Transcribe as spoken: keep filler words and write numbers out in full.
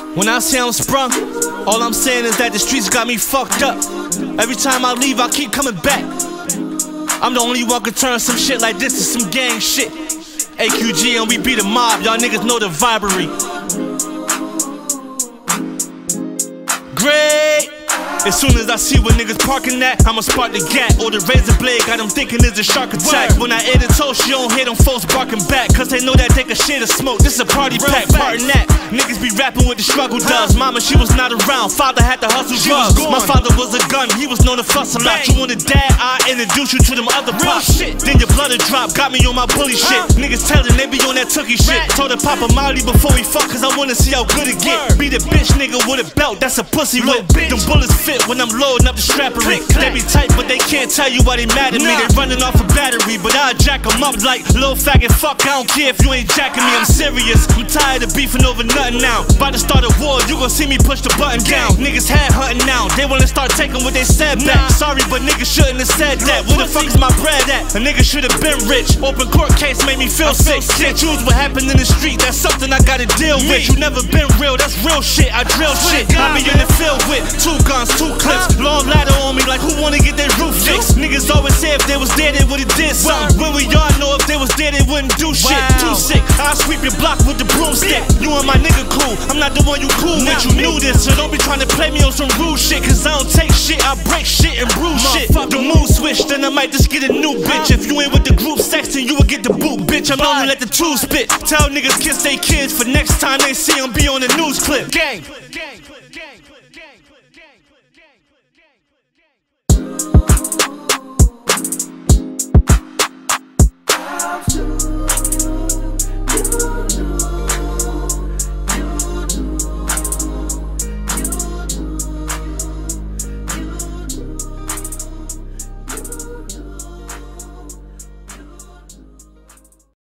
When I say I'm sprung, all I'm saying is that the streets got me fucked up. Every time I leave, I keep coming back. I'm the only one can turn some shit like this to some gang shit. A Q G and we be the mob, y'all niggas know the vibery. Great! As soon as I see where niggas parking at, I'ma spark the gat or the razor blade, got them thinking it's a shark attack. When I air the toast, you don't hear them folks barking back, cause they know that they can share the smoke. This is a party pack, partin' that. Niggas be rapping with the struggle does. Mama, she was not around, father had to hustle drugs. My father was a gun, he was known to fuss a lot. You want a dad, I introduce you to them other pops. Then your blood drop, got me on my bully shit. Niggas tellin' they be on that tookie shit. Told her Papa Molly before we fuck, cause I wanna see how good it get. Be the bitch nigga with a belt, that's a pussy whip. Them bullets fit when I'm loading up the strappery. They be tight, but they can't tell you why they mad at me. They running off a battery, but I jack them up like little faggot. Fuck, I don't care if you ain't jacking me. I'm serious. I'm tired of beefing over nothing now. About to start a war, you gon' see me push the button down. Niggas head hunting now. They wanna start taking what they said back. Sorry, but niggas shouldn't have said that. Where the fuck is my bread at? A nigga should've been rich. Open court case made me feel sick. Can't choose what happened in the street. That's something I gotta deal with. You never been real. That's real shit. I drill shit. I be in the field with two guns, two clips. Long ladder on me like who wanna get their roof fixed. Niggas always say if they was there they would've did something. When we all know if they was there they wouldn't do shit. Too sick, I'll sweep your block with the broomstick. You and my nigga cool, I'm not the one you cool with. You knew this, so don't be trying to play me on some rude shit. Cause I don't take shit, I break shit and bruise shit. The mood switch, then I might just get a new bitch. If you ain't with the group sex, then you will get the boot, bitch. I'm only let the two spit. Tell niggas kiss they kids for next time they see them be on the news clip. Gang.